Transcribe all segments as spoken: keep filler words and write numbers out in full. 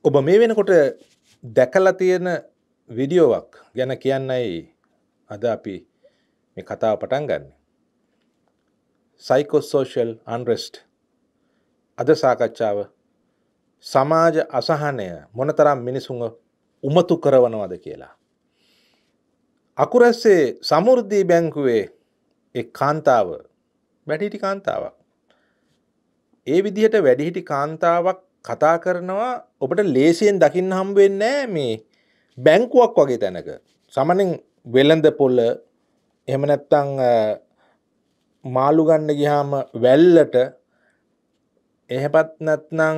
ඔබ මේ වෙනකොට දැකලා තියෙන වීඩියෝවක් ගැන කියන්නයි අද අපි මේ කතාව පටන් ගන්න. Psychosocial unrest අද සාකච්ඡාව සමාජ අසහනය මොනතරම් මිනිසුන්ව උමතු කරනවද කියලා. අකුරැස්සේ සමෘද්ධි බැංකුවේ එක් කාන්තාව වැඩිහිටි කාන්තාවක්. ඒ විදිහට වැඩිහිටි කාන්තාවක් කතා කරනවා ඔබට ලේසියෙන් දකින්න හම්බ වෙන්නේ නැහැ මේ බැංකුවක් වගේ තැනක. සාමාන්‍යයෙන් වෙළඳ පොළ එහෙම නැත්නම් මාළු ගන්න ගියාම වැල්ලට එහෙමත් නැත්නම්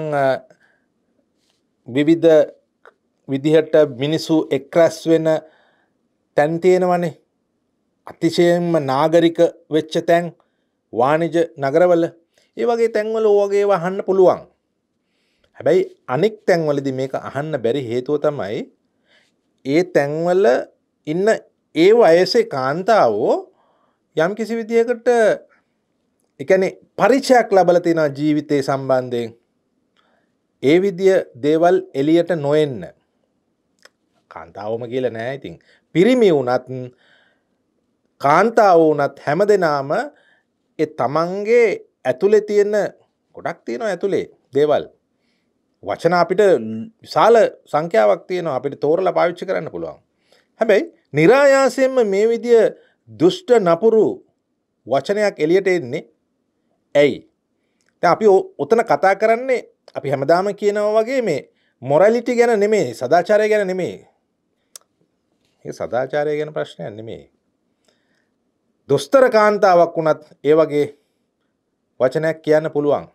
විවිධ විදිහට මිනිසු එක්රැස් වෙන තැන් තියෙනවනේ. අතිශයින්ම නාගරික වෙච්ච තැන් වාණිජ නගරවල ඒ වගේ තැන්වල ඕවගේ අහන්න පුළුවන්. හැබැයි අනෙක් තැන්වලදී මේක අහන්න බැරි හේතුව තමයි ඒ තැන්වල ඉන්න ඒ වයසේ කාන්තාවෝ යම් කිසි විදියකට ඒ කියන්නේ පරිචයක් ලැබලා තියෙන ජීවිතේ සම්බන්ධයෙන් ඒ විදිය දේවල් එළියට නොඑන්න. කාන්තාවම කියලා නෑ ඉතින්. පිරිමි වුණත් කාන්තාව වුණත් හැමදෙනාම ඒ තමන්ගේ ඇතුලේ තියෙන ගොඩක් තියෙනවා ඇතුලේ දේවල්. වචන අපිට විශාල සංඛ්‍යාවක් තියෙනවා අපිට තෝරලා පාවිච්චි කරන්න පුළුවන්. හැබැයි નિરાයාසයෙන්ම මේ විදිය දුෂ්ට නපුරු වචනයක් එළියට එන්නේ ඇයි? දැන් අපි උතන කතා කරන්නේ අපි හැමදාම කියනවා වගේ මේ මොරැලිටි ගැන නෙමෙයි, සදාචාරය ගැන නෙමෙයි. ඒ සදාචාරය ගැන ප්‍රශ්නයක් නෙමෙයි. දොස්තර කාන්තාවක් වුණත් ඒ වගේ වචනයක් කියන්න පුළුවන්.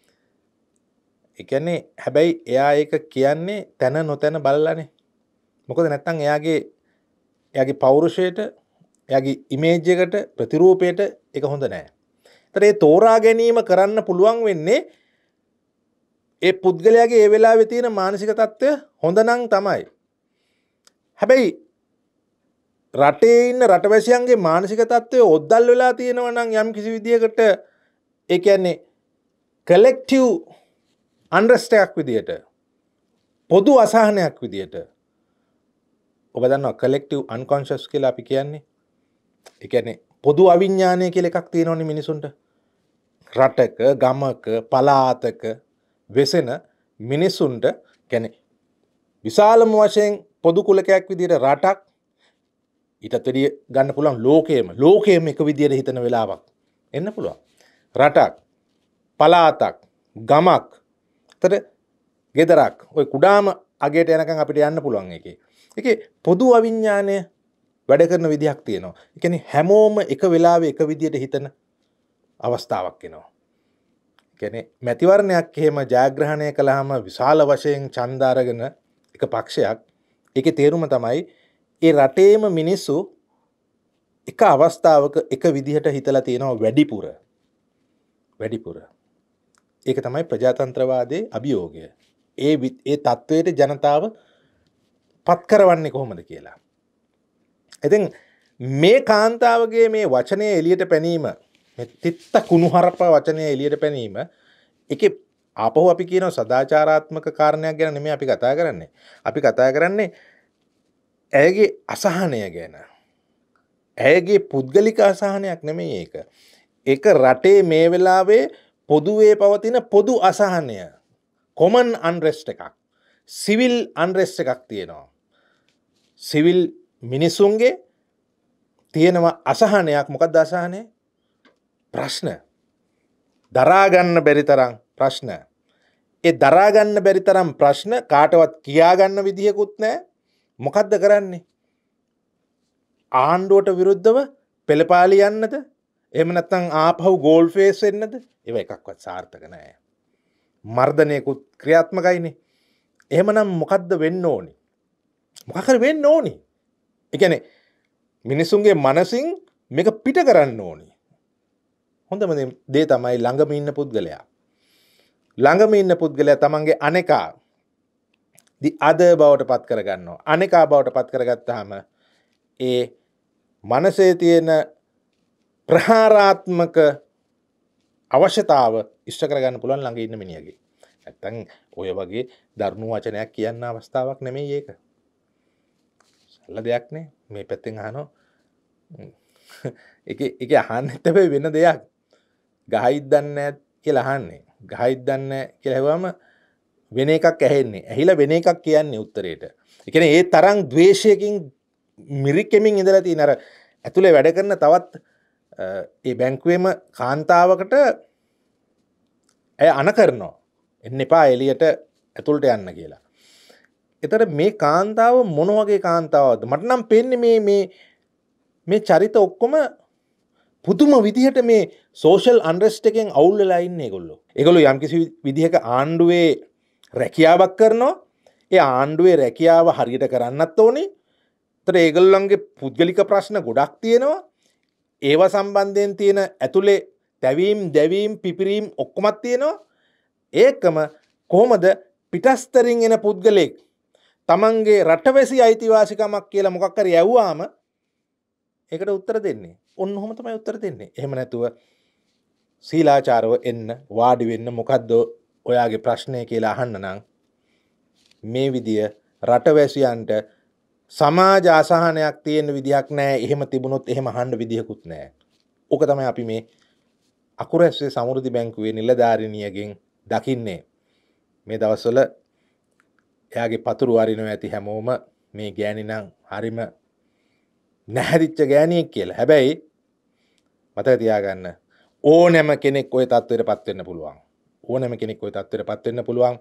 ඒ කියන්නේ හැබැයි එයා ඒක කියන්නේ තන නොතන බලලානේ. මොකද නැත්තම් එයාගේ එයාගේ පෞරුෂයට, එයාගේ ඉමේජ් එකට, ප්‍රතිරූපයට ඒක හොඳ නෑ. ඒතර ඒ තෝරා ගැනීම කරන්න පුළුවන් වෙන්නේ ඒ පුද්ගලයාගේ ඒ වෙලාවේ තියෙන මානසික තත්ත්වය හොඳ නම් තමයි. හැබැයි රටේ ඉන්න රටවැසියන්ගේ මානසික තත්ත්වය ඔද්දල් වෙලා තියෙනවා නම් යම් කිසි විදියකට ඒ කියන්නේ කලෙක්ටිව් අන්රෙස්ට් එකක් විදියට පොදු අසහනයක් විදියට ඔබ දන්නවා කලෙක්ටිව් අන්කොන්ෂස් කියලා අපි කියන්නේ. ඒ කියන්නේ පොදු අවිඥානය කියලා එකක් තියෙනවනේ මිනිසුන්ට. රටක, ගමක, පළාතක වෙසෙන මිනිසුන්ට කියන්නේ විශාලම වශයෙන් පොදු කුලකයක් විදියට රටක් ඊටත් වැඩිය ගන්න පුළුවන් ලෝකයේම ලෝකයේම එක විදියට හිතන වෙලාවක් එන්න පුළුවන්. රටක්, පළාතක්, ගමක්, තර ගෙදරක් ඔය කුඩාම අගයට යනකම් අපිට යන්න පුළුවන් එකේ. ඒකේ පොදු අවිඥානය වැඩ කරන විදිහක් තියෙනවා. ඒ කියන්නේ හැමෝම එක වෙලාවෙ එක විදියට හිතන අවස්ථාවක් එනවා. ඒ කියන්නේ මැතිවරණයක් එහෙම ජයග්‍රහණය කළාම විශාල වශයෙන් ඡන්ද අරගෙන එක පක්ෂයක් ඒකේ තේරුම තමයි ඒ රටේම මිනිස්සු එක අවස්ථාවක එක විදිහට හිතලා තියෙනවා වැඩිපුර. වැඩිපුර. ඒක තමයි ප්‍රජාතන්ත්‍රවාදයේ අභියෝගය. ඒ ඒ තත්වයට ජනතාව පත් කරවන්නේ කොහොමද කියලා. ඉතින් මේ කාන්තාවගේ මේ වචනය එළියට පැනීම, මේ තිත්ත කුණුහරුප වචනය එළියට පැනීම, ඒකේ ආපහු අපි කියනවා සදාචාරාත්මක කාරණයක් ගැන නෙමෙයි අපි කතා කරන්නේ. අපි කතා කරන්නේ ඇයගේ අසහනය ගැන. ඇයගේ පුද්ගලික අසහනයක් නෙමෙයි ඒක. ඒක රටේ මේ වෙලාවේ පොදුවේ පවතින පොදු අසහනය. කොමන් අන්රෙස්ට් එකක්. සිවිල් අන්රෙස්ට් එකක් තියෙනවා. සිවිල් මිනිසුන්ගේ තියෙනවා අසහනයක්. මොකක්ද අසහනය? ප්‍රශ්න. දරා ගන්න බැරි තරම් ප්‍රශ්න. ඒ දරා ගන්න බැරි තරම් ප්‍රශ්න කාටවත් කියා ගන්න විදියකුත් නැහැ. මොකද්ද කරන්නේ? ආණ්ඩුවට විරුද්ධව පෙළපාලි යන්නද? එහෙම නැත්නම් ආපහු ගෝල් ෆේස් වෙන්නද? ඒව එකක්වත් සාර්ථක නැහැ. මර්ධනයකුත් ක්‍රියාත්මකයිනේ. එහෙමනම් මොකද්ද වෙන්න ඕනි? මොකක් හරි වෙන්න ඕනි. ඒ කියන්නේ මිනිසුන්ගේ මනසින් මේක පිට කරන්න ඕනි. හොඳම දේ තමයි ළඟම ඉන්න පුද්ගලයා. ළඟම ඉන්න පුද්ගලයා තමන්ගේ අනේකා දි අද බවට පත් කරගන්නවා. අනේකා බවට පත් කරගත්තාම ඒ මනසේ තියෙන ප්‍රහාරාත්මක අවශ්‍යතාව ඉෂ්ට කරගන්න පුළුවන් ළඟ ඉන්න මිනිහගේ. නැත්තම් ඔය වගේ දරුණු වචනයක් කියන්න අවස්ථාවක් නෙමෙයි ඒක. සල්ල දෙයක් නේ. මේ පැත්තෙන් අහනවා. ඒක ඒක අහන්නේ තමයි වෙන දෙයක්. ගහයිද දන්නේ නැහැ කියලා අහන්නේ. ගහයිද දන්නේ නැහැ කියලා හෙවම වෙන එකක් ඇහෙන්නේ. ඇහිලා වෙන එකක් කියන්නේ උත්තරේට. ඒ කියන්නේ ඒ තරම් ද්වේෂයකින් මිරිකෙමින් ඉඳලා තියෙන අර ඇතුලේ වැඩ කරන තවත් ඒ බැංකුවේම කාන්තාවකට ඇය අන කරනවා. එන්න එපා එළියට ඇතුළට යන්න කියලා. ඒතර මේ කාන්තාව මොන වගේ කාන්තාවක්ද? මට නම් පේන්නේ මේ මේ මේ චරිත ඔක්කොම පුදුම විදිහට මේ සෝෂල් අන්රෙස්ට් එකෙන් අවුල් වෙලා ඉන්නේ ඒගොල්ලෝ. ඒගොල්ලෝ යම්කිසි විදිහක ආණ්ඩුවේ රැකියාවක් කරනවා. ඒ ආණ්ඩුවේ රැකියාව හරියට කරන්නත් ඕනේ. ඒතර ඒගොල්ලන්ගේ පුද්ගලික ප්‍රශ්න ගොඩක් තියෙනවා. ඒව සම්බන්ධයෙන් තියෙන ඇතුලේ තැවීම්, දැවීම්, පිපිරීම් ඔක්කොමත් තියෙනවා. ඒකම කොහොමද පිටස්තරින් එන පුද්ගලෙක් තමන්ගේ රටවැසි අයිතිවාසිකමක් කියලා මොකක් හරි ඇහුවාම ඒකට උත්තර දෙන්නේ. ඔන්න ඔහොම තමයි උත්තර දෙන්නේ. එහෙම නැතුව සීලාචාරව එන්න වාඩි වෙන්න මොකද්ද ඔයාගේ ප්‍රශ්නය කියලා අහන්න නම් මේ විදිය රටවැසියන්ට සමාජ අසහනයක් තියෙන විදියක් නැහැ. එහෙම තිබුණොත් එහෙම අහන්න විදියකුත් නැහැ. ඕක තමයි අපි මේ අකුරැස්සේ සමෘද්ධි බැංකුවේ නිලධාරිනියගෙන් දකින්නේ. මේ දවස්වල එයාගේ පතුරු වරිනවා ඇති හැමෝම මේ ගෑණි නම් හරිම නැහැදිච්ච ගෑණියෙක් කියලා. හැබැයි මතක තියාගන්න ඕනෑම කෙනෙක් ওই තත්ත්වයටපත් වෙන්න පුළුවන්. ඕනෑම කෙනෙක් ওই තත්ත්වයටපත් වෙන්න පුළුවන්.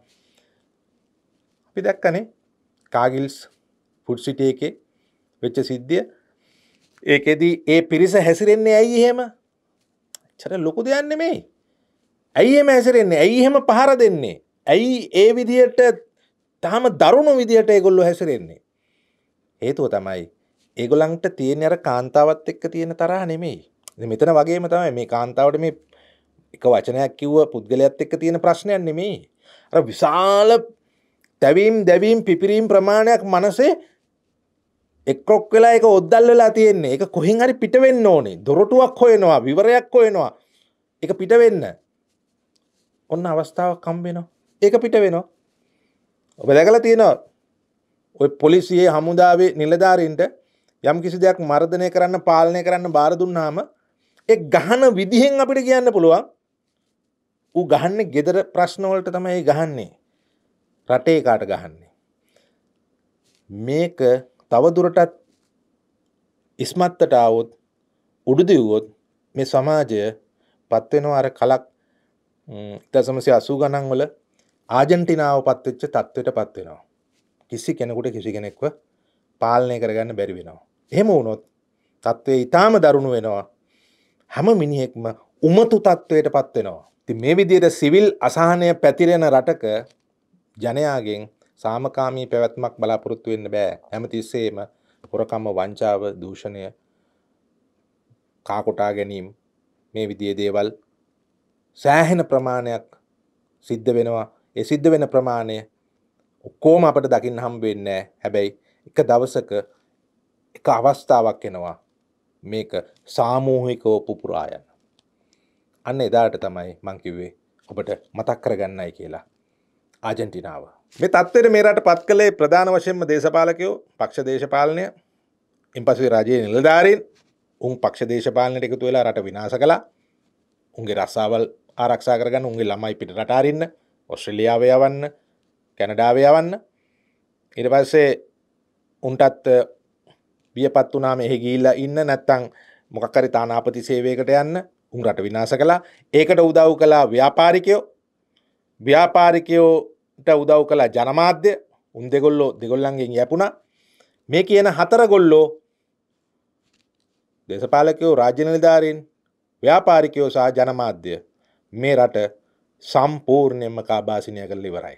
අපි දැක්කනේ කාගිල්ස් ෆුඩ් සිටි එකේ වෙච්ච සිද්ධිය. ඒකෙදි ඒ පිරිස හැසිරෙන්නේ ඇයි එහෙම? චර ලොකු දෙයක් නෙමෙයි. ඇයි එහෙම හැසිරෙන්නේ? ඇයි එහෙම පහර දෙන්නේ? ඇයි ඒ විදියට තාම දරුණු විදියට ඒගොල්ලෝ හැසිරෙන්නේ? හේතුව තමයි ඒගොල්ලන්ට තියෙන අර කාන්තාවත් එක්ක තියෙන තරහ නෙමෙයි. මෙතන වගේම තමයි මේ කාන්තාවට මේ එක වචනයක් කිව්ව පුද්ගලයාත් එක්ක තියෙන ප්‍රශ්නයක් නෙමෙයි. අර විශාල තැවීම් දැවීම් පිපිරීම් ප්‍රමාණයක් මනසේ එක්රොක් වෙලා ඒක ඔද්දල් වෙලා තියෙන්නේ. ඒක කොහෙන් හරි පිට වෙන්න ඕනේ. දොරටුවක් හොයනවා, විවරයක් හොයනවා. ඒක පිට වෙන්න. ඔන්න අවස්ථාවක් හම්බ වෙනවා. ඒක පිට වෙනවා. ඔබ දැකලා තියෙනවා ඔය පොලිසියේ හමුදාවේ නිලධාරීන්ට යම් කිසි දෙයක් මර්ධනය කරන්න පාලනය කරන්න බාර දුන්නාම ඒ ගහන විදිහෙන් අපිට කියන්න පුළුවන් ඌ ගහන්නේ gedara ප්‍රශ්න වලට තමයි ගහන්නේ. රටේ කාට ගහන්නේ. මේක තව දුරටත් ඉස්මත්තට આવොත් උඩු දිව්වොත් මේ සමාජය පත් වෙනවා අර කලක් එක්දහස් නවසිය අසූ ගණන් වල ආජන්ටිනාව පත් වෙච්ච තත්ත්වයට පත් වෙනවා. කිසි කෙනෙකුට කිසි කෙනෙක්ව පාලනය කරගන්න බැරි වෙනවා. එහෙම වුණොත් තත්ත්වය ඊටාම දරුණු වෙනවා. හැම මිනිහෙක්ම උමතු තත්ත්වයට පත් වෙනවා. ඉතින් මේ විදිහට සිවිල් අසහනය පැතිරෙන රටක ජනයාගෙන් සාමකාමී පැවැත්මක් බලාපොරොත්තු වෙන්න බෑ. හැමතිස්සෙම හොරකම, වංචාව, දූෂණය, කාකොටා ගැනීම මේ විදිහේ දේවල් සෑහෙන ප්‍රමාණයක් සිද්ධ වෙනවා. ඒ සිද්ධ වෙන ප්‍රමාණය ඔක්කොම අපිට දකින්න හම්බ වෙන්නේ නැහැ. හැබැයි එක දවසක එක අවස්ථාවක් එනවා මේක සාමූහිකව පුපුරා යන. අන්න එදාට තමයි මං කිව්වේ ඔබට මතක් කරගන්නයි කියලා. ආජන්ටිනාව මේ තත්ත්වයට මේ රට පත් කළේ ප්‍රධාන වශයෙන්ම දේශපාලකයෝ, පක්ෂ දේශපාලනය, ඉන්පස්සේ රජයේ නිලධාරීන්. උන් පක්ෂ දේශපාලනයට එකතු වෙලා රට විනාශ කළා. උන්ගේ රස්සාවල් ආරක්ෂා කරගන්න, උන්ගේ ළමයි පිට රට අරින්න, ඕස්ට්‍රේලියාව යවන්න, කැනඩාව යවන්න. ඊට පස්සේ උන්ටත් බියපත් වුණාම එහෙ ගිහිල්ලා ඉන්න නැත්තම් මොකක් හරි තානාපති සේවයකට යන්න උන් රට විනාශ කළා. ඒකට උදව් කළා ව්‍යාපාරිකයෝ. ව්‍යාපාරිකයෝට උදව් කළා ජනමාධ්‍ය. උන් දෙගොල්ලෝ දෙගොල්ලන්ගෙන් යැපුණා. මේ කියන හතර ගොල්ලෝ දේශපාලකයෝ, රාජ්‍ය නිලධාරීන්, ව්‍යාපාරිකයෝ සහ ජනමාධ්‍ය මේ රට සම්පූර්ණයෙන්ම කාබාසිනිය කරලා ඉවරයි.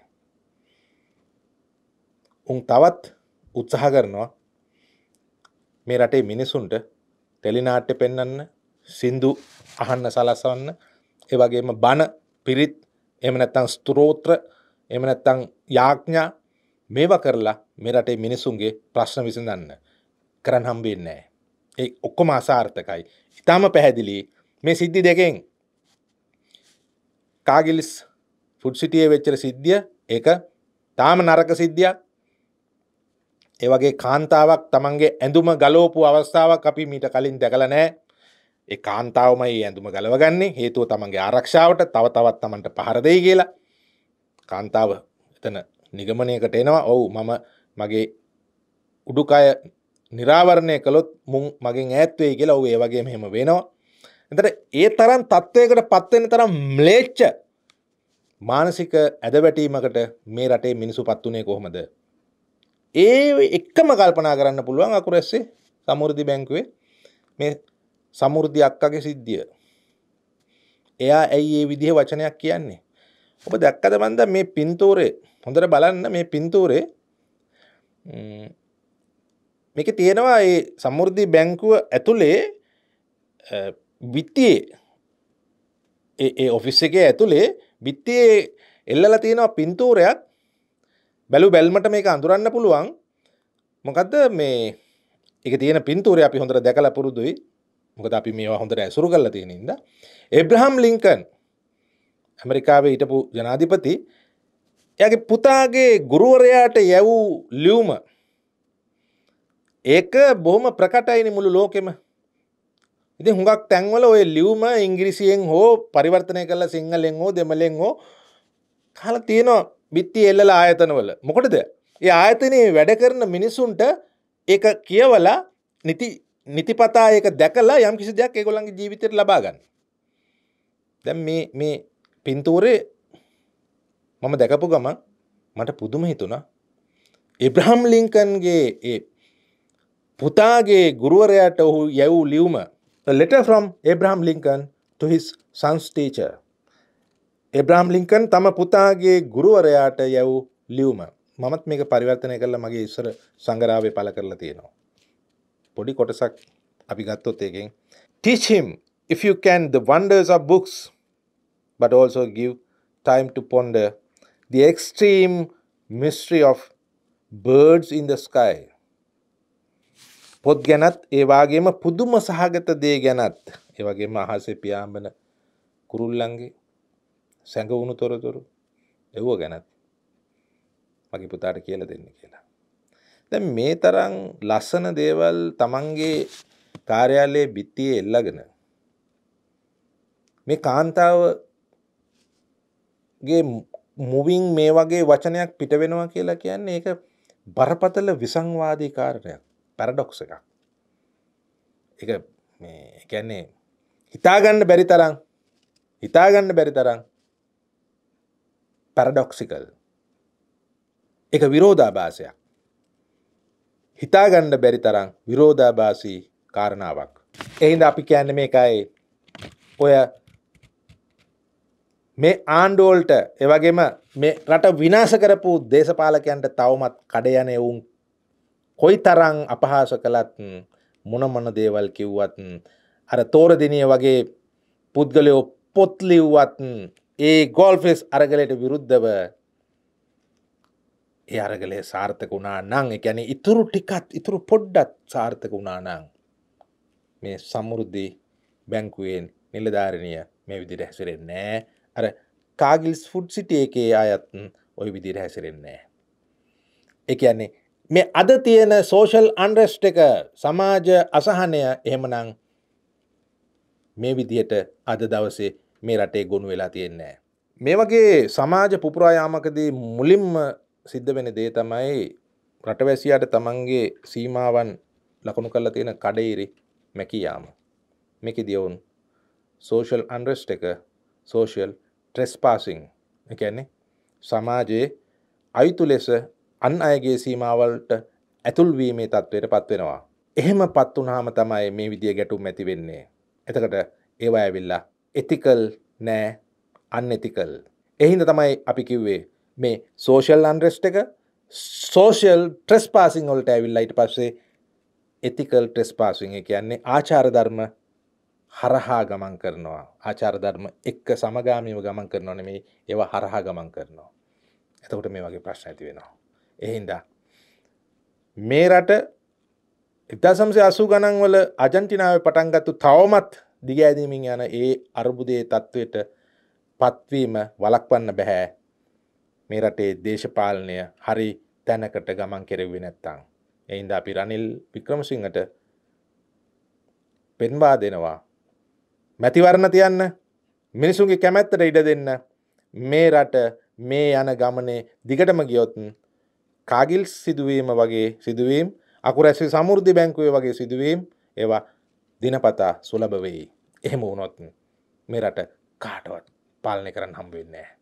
උන් තවත් උත්සාහ කරනවා මේ රටේ මිනිසුන්ට ටෙලිනාට්‍ය පෙන්වන්න, සින්දු අහන්න සලස්වන්න, ඒ වගේම බණ, පිරිත්, එහෙම නැත්නම් ස්තෝත්‍ර, එහෙම නැත්නම් යාඥා මේවා කරලා මේ රටේ මිනිසුන්ගේ ප්‍රශ්න විසඳන්න කරන් හම්බෙන්නේ නැහැ. ඒ ඔක්කොම අසාර්ථකයි. ඊටාම පැහැදිලි මේ සිද්ධි දෙකෙන් කාගිල්ස් ෆුඩ් සිටියේ වෙච්ච සිද්ධිය ඒක තාම නරක සිද්ධියක්. ඒ වගේ කාන්තාවක් තමන්ගේ ඇඳුම ගලවපු අවස්ථාවක් අපි මීට කලින් දැකලා නැහැ. ඒ කාන්තාවමයි ඇඳුම ගලවගන්නේ හේතුව තමන්ගේ ආරක්ෂාවට තව තවත් තමන්ට පහර දෙයි කියලා. කාන්තාව එතන නිගමනයකට එනවා. ඔව් මම මගේ උඩුකය නිරාවරණය කළොත් මුන් මගෙන් ඈත් වෙයි කියලා. ඔව් ඒ වගේම එහෙම වෙනවා. එතකොට ඒ තරම් තත්වයකට පත් වෙන තරම් ම්ලේච්ඡ මානසික ඇදවැටීමකට මේ රටේ මිනිසු පත් වුණේ කොහොමද? ඒ එක්කම කල්පනා කරන්න පුළුවන් අකුරැස්සේ සමෘද්ධි බැංකුවේ මේ සමෘද්ධි අක්කගේ සිද්ධිය. එයා ඇයි මේ විදිහේ වචනයක් කියන්නේ? ඔබ දැක්කද මන්ද මේ පින්තූරේ හොඳට බලන්න මේ පින්තූරේ මේකේ තියෙනවා ඒ සමෘද්ධි බැංකුව ඇතුලේ විත්තියේ ඒ ඒ ඔෆිස් එකේ ඇතුලේ විත්තියේ එල්ලලා තියෙනවා පින්තූරයක්. බැලු බැල්මට මේක අඳුරන්න පුළුවන්. මොකද්ද මේ ඒක තියෙන පින්තූරය අපි හොඳට දැකලා පුරුදුයි. මොකද අපි මේවා හොඳට ඇසුරු කරලා තියෙන ඉඳ. ඒබ්‍රහම් ලින්කන් ඇමරිකාවේ හිටපු ජනාධිපති එයාගේ පුතාගේ ගුරුවරයාට යවූ ලියුම ඒක බොහොම ප්‍රකටයිනේ මුළු ලෝකෙම. ඉතින් හුඟක් තැන්වල ওই ලියුම ඉංග්‍රීසියෙන් හෝ පරිවර්තනය කරලා සිංහලෙන් හෝ දෙමළෙන් හෝ කහලා තියෙනවා බිත්ති එල්ලලා ආයතනවල. මොකටද? ඒ ආයතනයේ වැඩ කරන මිනිසුන්ට ඒක කියවලා නිති නිතිපතා ඒක දැකලා යම් කිසි දෙයක් ඒගොල්ලන්ගේ ජීවිතේට ලබා ගන්න. දැන් මේ මේ පින්තූරේ මම දැකපු ගමන් මට පුදුම හිතුණා. ඒබ්‍රහම් ලින්කන්ගේ ඒ පුතාගේ ගුරුවරයාට ඔහු යවූ ලියුම A letter from Abraham Lincoln to his son's teacher. Abraham Lincoln තම පුතාගේ ගුරුවරයාට යවූ ලියුම. මමත් මේක පරිවර්තනය කරලා මගේ ඉස්සර සංගරාවේ පළ කරලා තියෙනවා. පොඩි කොටසක් අපි ගත්තොත් ඒකෙන් teach him if you can the wonders of books but also give time to ponder the extreme mystery of birds in the sky. පොත් ගැනත් ඒ වගේම පුදුම සහගත දේ ගැනත් ඒ වගේම අහසේ පියාඹන කුරුල්ලන්ගේ සැඟවුණු තොරතුරු ඒව ගැනත් මගේ පුතාට කියලා දෙන්න කියලා. දැන් මේ තරම් ලස්සන දේවල් තමන්ගේ කාර්යාලයේ බිත්තියේ එල්ලගෙන මේ කාන්තාවගේ මුවින් මේ වගේ වචනයක් පිට වෙනවා කියලා කියන්නේ ඒක බරපතල විසංවාදී කාරණයක්. පැරඩොක්ස් එකක්. ඒක මේ කියන්නේ හිතාගන්න බැරි තරම් හිතාගන්න බැරි තරම් පැරඩොක්සිකල්. ඒක විරෝධාභාසයක්. හිතාගන්න බැරි තරම් විරෝධාභාසී කාරණාවක්. ඒ හින්දා අපි කියන්නේ මේකයි ඔය මේ ආණ්ඩුවලට ඒ වගේම මේ රට විනාශ කරපු දේශපාලකයන්ට තවමත් කඩ යන එවුන් කොයිතරම් අපහාස කළත් මොන මොන දේවල් කිව්වත් අර තෝරදිනිය වගේ පුද්ගලයෝ පොත් ලිව්වත් ඒ ගෝල්ෆෙස් අරගලයට විරුද්ධව ඒ අරගලේ සාර්ථක වුණා නම් ඒ කියන්නේ ඉතුරු ටිකත් ඉතුරු පොඩ්ඩක් සාර්ථක වුණා නම් මේ සමෘද්ධි බැංකුවේ නිලධාරිනිය මේ විදිහට හැසිරෙන්නේ නැහැ. අර කාගිල්ස් ෆුඩ් සිටි එකේ අයත් ওই විදිහට හැසිරෙන්නේ නැහැ. ඒ කියන්නේ මේ අද තියෙන සෝෂල් අන්රෙස්ට් එක සමාජ අසහනය එහෙමනම් මේ විදිහට අද දවසේ මේ රටේ ගොනු වෙලා තියෙන්නේ. මේ වගේ සමාජ පුපුරා යාමකදී මුලින්ම සිද්ධ වෙන දේ තමයි රටවැසියාට තමන්ගේ සීමාවන් ලකුණු කරලා තියෙන කඩේරි මැකී යාම. මේකෙදී වුන් සෝෂල් අන්රෙස්ට් එක සෝෂල් ට්‍රෙස්පාසින් ඒ කියන්නේ සමාජයේ අයුතු ලෙස අන් අයගේ සීමාවලට ඇතුල් වීමේ තත්ත්වයට පත් වෙනවා. එහෙම පත් වුනහම තමයි මේ විදිය ගැටුම් ඇති වෙන්නේ. එතකොට ඒවා ඇවිල්ලා ethical නෑ unethical. ඒ හින්දා තමයි අපි කිව්වේ මේ social unrest එක social trespassing වලට ඇවිල්ලා ඊට පස්සේ ethical trespassing ඒ කියන්නේ ආචාර ධර්ම හරහා ගමන් කරනවා. ආචාර ධර්ම එක්ක සමගාමීව ගමන් කරනවා නෙමෙයි ඒවා හරහා ගමන් කරනවා. එතකොට මේ වගේ ප්‍රශ්න ඇති වෙනවා. ඒ හින්දා මේ රට එක්දාස් නවසිය අසූ ගණන් වල අර්ජන්ටිනාවේ පටන් ගත්තු තවමත් දිගෑදීමින් යන ඒ අර්බුදයේ තත්වයට පත්වීම වළක්වන්න බෑ මේ රටේ දේශපාලනය හරි තැනකට ගමන් කෙරෙව්වේ නැත්තම්. ඒ හින්දා අපි රනිල් වික්‍රමසිංහට පෙන්වා දෙනවා මැතිවරණ තියන්න මිනිසුන්ගේ කැමැත්තට ඉඩ දෙන්න මේ රට මේ යන ගමනේ දිගටම ගියොත් කාගිල් සිදුවීම වගේ සිදුවීම් අකුරැසි සමෘද්ධි බැංකුවේ වගේ සිදුවීම් ඒවා දිනපතා සුලභ වෙයි. එහෙම වුණොත් මේ රට කාටවත් පාලනය කරන්න හම්බ වෙන්නේ නැහැ.